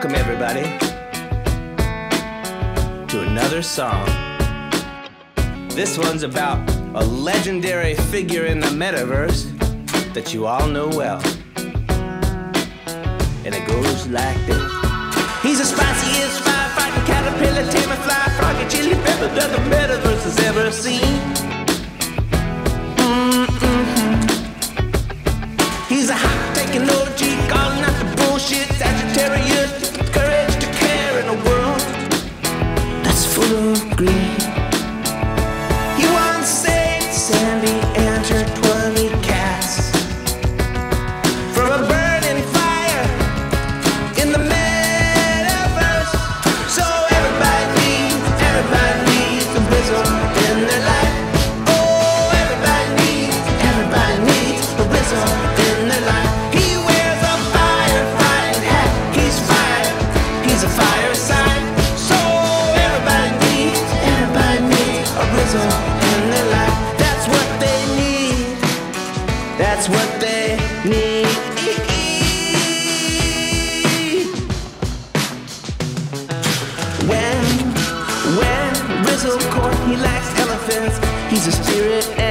Welcome everybody to another song. This one's about a legendary figure in the Metaverse that you all know well. And it goes like this. He's the spiciest firefighting caterpillar, taming fly, froggy, chili pepper that the Metaverse has ever seen. He's a hot taking OG, calling out the bullshit. Sagittarius, courage to care in a world that's full of greed. He once saved Sandy and her 20 cats from a burning fire in the Metaverse. So everybody needs a Rizzle in their life. Oh, everybody needs a Rizzle in their life. He wears a firefighting hat. He's a fire sign. So everybody needs a Rizzle in their life. That's what they need. That's what they need. Wen Rizzle court, he likes elephants. He's a spirit